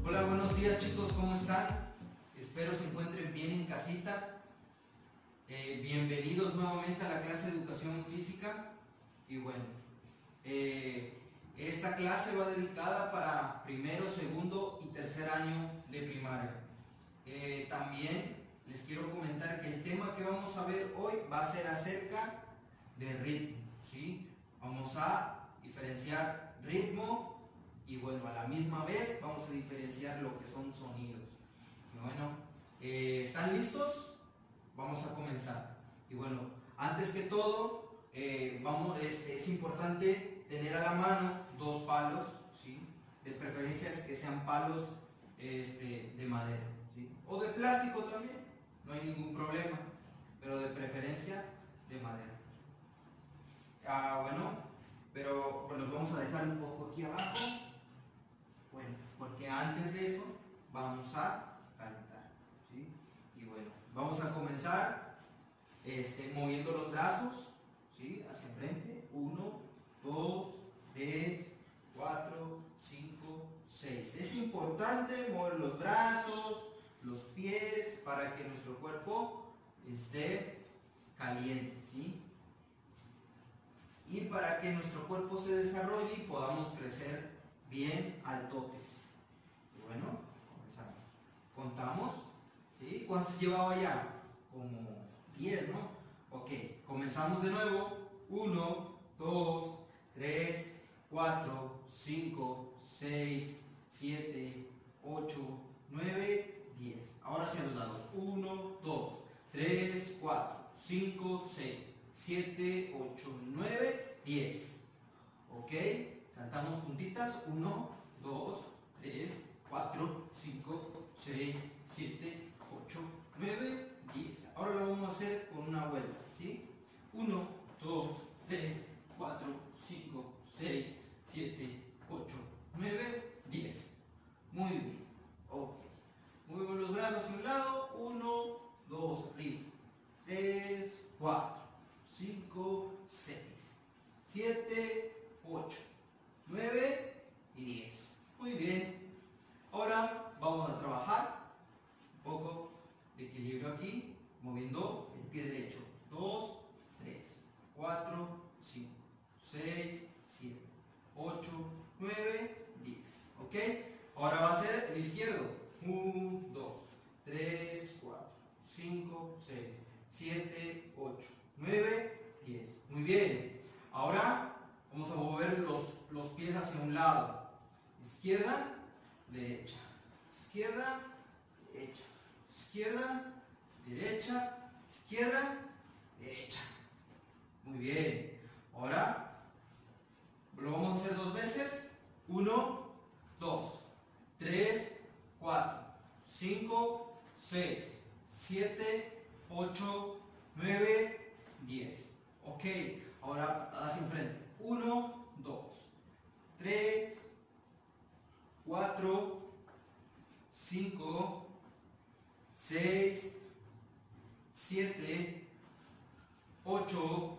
Hola, buenos días chicos, ¿cómo están? Espero se encuentren bien en casita. Bienvenidos nuevamente a la clase de educación física. Y bueno, esta clase va dedicada para primero, segundo y tercer año de primaria. También les quiero comentar que el tema que vamos a ver hoy va a ser acerca del ritmo, ¿sí? Vamos a diferenciar ritmo y bueno, a la misma vez vamos a diferenciar lo que son sonidos. Y bueno, ¿están listos? Vamos a comenzar. Y bueno, antes que todo, es importante tener a la mano dos palos, ¿sí? De preferencia es que sean palos de madera, ¿sí? O de plástico también, no hay ningún problema, pero de preferencia de madera. Pero los vamos a dejar un poco aquí abajo. Bueno, porque antes de eso vamos a calentar, ¿sí? Y bueno, vamos a comenzar moviendo los brazos, ¿sí? Hacia enfrente. 1, 2, 3, 4, 5, 6. Es importante mover los brazos, los pies, para que nuestro cuerpo esté caliente, ¿sí? Y para que nuestro cuerpo se desarrolle y podamos crecer bien altotes. Y bueno, comenzamos. Contamos, ¿sí? ¿Cuántos llevaba ya? Como 10, ¿no? Ok, comenzamos de nuevo. 1, 2, 3, 4, 5, 6, 7, 8, 9, 10. Ahora sí a los lados. 1, 2, 3, 4, 5, 6, 7, 8, 9, 10. Ok, saltamos puntitas. 1, 2, 3, 4, 5, 6, 7, 8, 9, 10. Ahora lo vamos a hacer con una vuelta, ¿sí? 1, 2, 3, 4, 5, 6, 7, 8, 9, 10. Muy bien. Ok. Movemos los brazos hacia un lado. 1, 2, arriba. 3, 4, 5, 6, 7, 8, 9 y 10. Muy bien. Ahora vamos a trabajar un poco de equilibrio aquí, moviendo el pie derecho. 2, 3, 4, 5, 6, 7, 8, 9, 10. ¿Ok? Ahora va a ser el izquierdo. 1, 2, 3, 4, 5, 6, 7, 8, 9, 10. Muy bien. Ahora vamos a mover los pies hacia un lado. Izquierda, derecha. Izquierda, derecha. Izquierda, derecha. Izquierda, derecha. Muy bien. Ahora lo vamos a hacer 2 veces. 1, 2, 3, 4, 5, 6, 7, 8, 9, 10. Ok. Ahora hacia enfrente. 1, 2, 3, 4, 5, 6, 7, 8,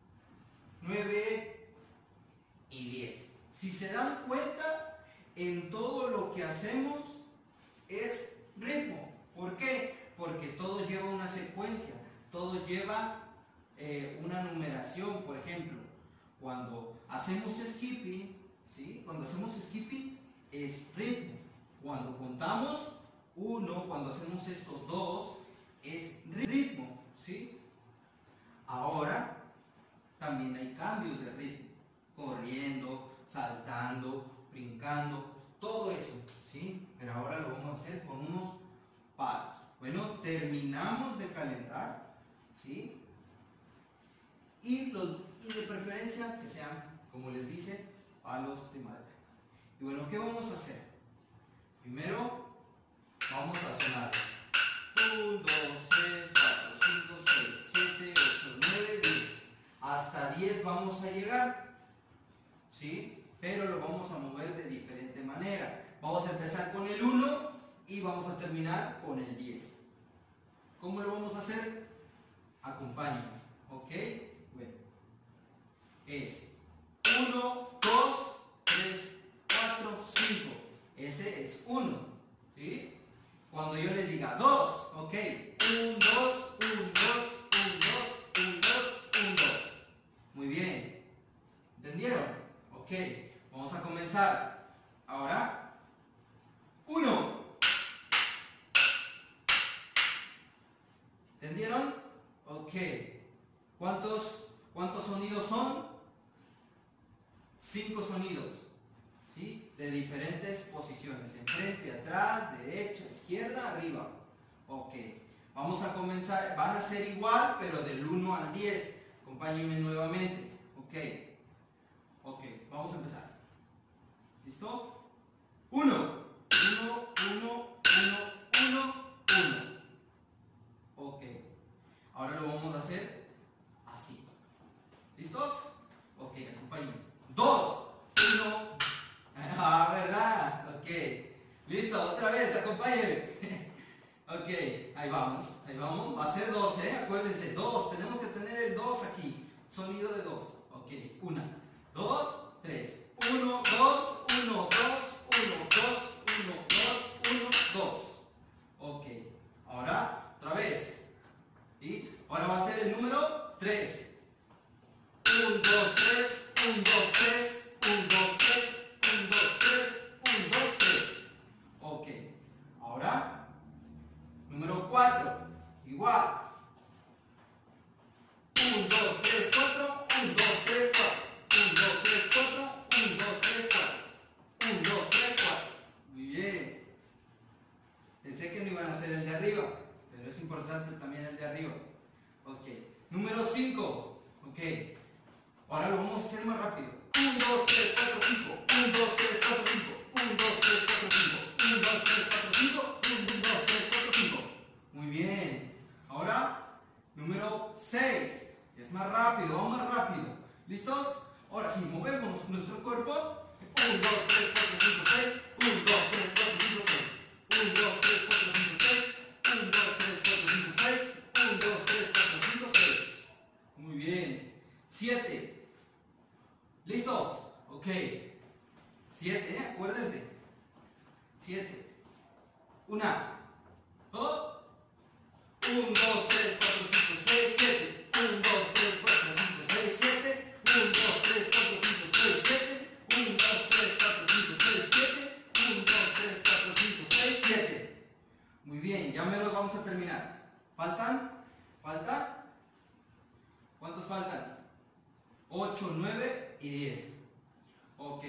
9 y 10. Si se dan cuenta, en todo lo que hacemos es ritmo. ¿Por qué? Porque todo lleva una secuencia, todo lleva una numeración. Por ejemplo, cuando hacemos skipping, ¿sí? Cuando hacemos skipping es ritmo. Cuando contamos 1, cuando hacemos esto 2, es ritmo, ¿sí? Ahora también hay cambios de ritmo, corriendo, saltando, brincando, todo eso, ¿sí? Pero ahora lo vamos a hacer con unos palos. Bueno, terminamos de calentar, ¿sí? Y de preferencia que sean, como les dije, palos de madera. Y bueno, ¿qué vamos a hacer? Primero vamos a sonarlos. 1, 2, 3, 4, 5, 6, 7, 8, 9, 10. Hasta 10 vamos a llegar, ¿sí? Pero lo vamos a mover de diferente manera. Vamos a empezar con el 1 y vamos a terminar con el 10. ¿Cómo lo vamos a hacer? Acompáñenme, ¿ok? Bueno, es 1, 2, 3, 4, 5. Ese es 1. cuando yo les diga 2, ok. 1, 2, 1, 2, 1, 2, 1, 2, 1, 2. Muy bien. ¿Entendieron? Ok. Vamos a comenzar. Ahora, 1. ¿Entendieron? Ok. ¿Cuántos sonidos son? 5 sonidos. ¿Sí? De diferentes posiciones. Enfrente, atrás, derecha, izquierda, arriba. Ok. Vamos a comenzar. Van a ser igual, pero del 1 al 10. Acompáñenme nuevamente. Ok. Ok. Vamos a empezar. ¿Listo? 1. 1, 1, 1, 1, 1. Ok. Ahora lo vamos a hacer así. ¿Listos? Ok, acompáñenme. 2, 1. Ah, ¿verdad? Ok. Listo, otra vez, acompáñenme. Ok, ahí vamos, ahí vamos. Va a ser 2, acuérdense, 2. Tenemos que tener el 2 aquí. Sonido de 2. Ok, 1, 2, 3. 1, 2, 1, 2, 1, 2, 1, 2, 1, 2. Ok, ahora otra vez. ¿Y? Ahora va a ser el número 3. 1, 2, 3, 1, 2, 3, 1, 2, 3, 1, 2, 3, 1, 2, 3. Ok, ahora número 4. Igual. 1, 2, 3, 4, 1, 2, 3, 4. 1, 2, 3, 4, 1, 2, 3, 4. 1, 2, 3, 4. Muy bien. Pensé que no iban a hacer el de arriba, pero es importante también el de arriba. Ok. Número 5. Ok. Ahora lo vamos a hacer más rápido. 1, 2, 3, 4, 5. 1, 2, 3, 4, 5. 1, 2, 3, 4, 5. 1, 2, 3, 4, 5. 1, 2, 3, 4, 5. Muy bien. Ahora, número 6. Es más rápido, vamos más rápido. ¿Listos? Ahora sí, movemos nuestro cuerpo. 1, 2, 3, 4, 5, 6. 1, 2, 3, 4, 5, 6. 1, 2, 3, 4, 5, 6. 1, 2, 3, 4, 5, 6. 1, 2, 3, 4, 5, 6. Muy bien. 7. ¿Listos? Ok. 7, acuérdense. 7. 1, 2, 1, 2, 3, 4, 5, 6, 7. 1, 2, 3, 4, 5, 6, 7. 1, 2, 3, 4, 5, 6, 7. 1, 2, 3, 4, 5, 6, 7. 1, 2, 3, 4, 5, 6, 7. Muy bien, ya me lo vamos a terminar. ¿Faltan? ¿Falta? ¿Cuántos faltan? 8, 9 y 10. Ok.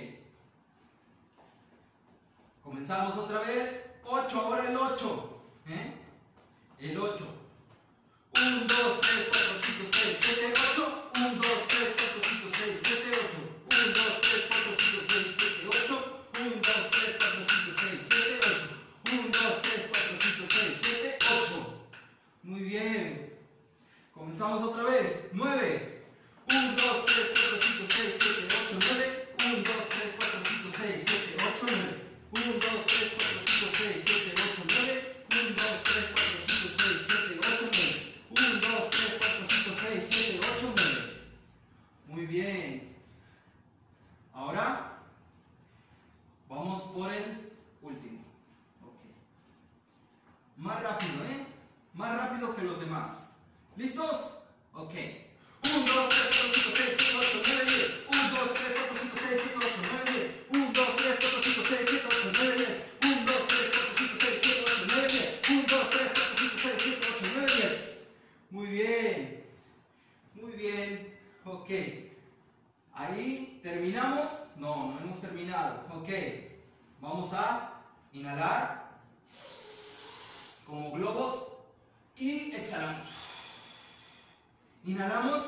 Comenzamos otra vez. 8, ahora el 8. El 8. 1, 2, 3, 4, 5, 6, 7, 8. 1, 2, 3, 4, 5, 6, 7, 8. 1, 2, 3, 4, 5, 6, 7, 8. 1, 2, 3, 4, 5, 6, 7, 8. 1, 2, 3, 4, 5, 6, 7, 8. Muy bien. Comenzamos otra vez. 9. 1, 2, 3, 4, 5, 6, 7, 8, 9. 1, 2, 3, 4, 5, 6, 7, 8, 9. 1, 2, 3, 4, 5, 6, 7, 8, 9. 1, 2, 3, 4, 5, 6, 7, 8, 9. 1, 2, 3, 4, 5, 6, 7, 8, 9. Muy bien. Ahora vamos por el último. Ok. Más rápido, Más rápido que los demás. ¿Listos? Ok. 1, 2, 3, 4, 5, 6, 7, 8, 9, 10. 1, 2, 3, 4, 5, 6, 7, 8, 9, 10. 1, 2, 3, 4, 5, 6, 7, 8, 9, 10. 1, 2, 3, 4, 5, 6, 7, 8, 9, 10. 1, 2, 3, 4, 5, 6, 7, 8, 9, 10. Muy bien. Muy bien. Ok. Ahí terminamos. No, no hemos terminado. Ok. Vamos a inhalar como globos y exhalamos. Inhalamos.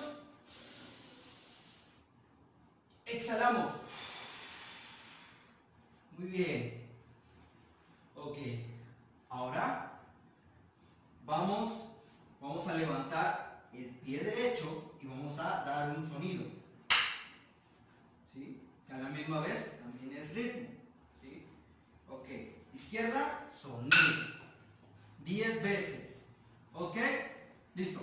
Exhalamos. Muy bien. Ok. Ahora vamos a levantar el pie derecho y vamos a dar un sonido. ¿Sí? Que a la misma vez también es ritmo. ¿Sí? Ok. Izquierda, sonido. 10 veces. ¿Ok? ¿Listos?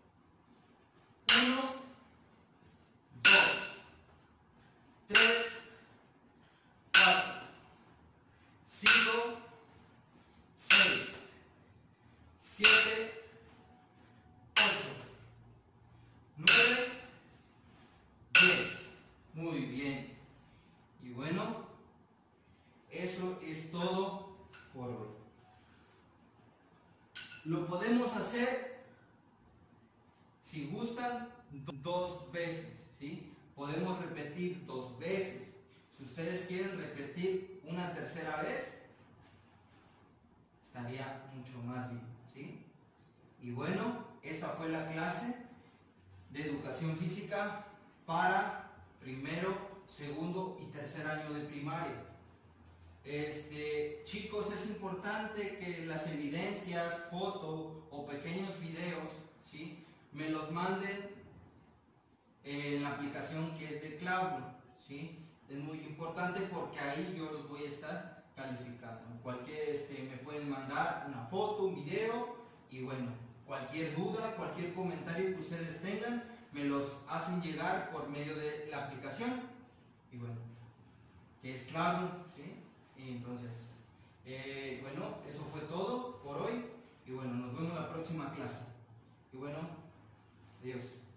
1, 2, 3, 4, 5, 6, Muy bien. Y bueno, eso es todo por hoy. Lo podemos hacer, si gustan, 2 veces, ¿sí? Podemos repetir 2 veces. Si ustedes quieren repetir una tercera vez, estaría mucho más bien, ¿sí? Y bueno, esta fue la clase de educación física para primero, segundo y tercer año de primaria. Chicos, es importante que las evidencias, fotos o pequeños videos, ¿sí?, me los manden en la aplicación que es de Classroom, ¿sí? Es muy importante porque ahí yo los voy a estar calificando. Me pueden mandar una foto, un video, y bueno, cualquier duda, cualquier comentario que ustedes tengan, me los hacen llegar por medio de la aplicación, y bueno, que es Classroom, ¿sí? Y entonces, bueno, eso fue todo por hoy, y bueno, nos vemos en la próxima clase, y bueno, adiós.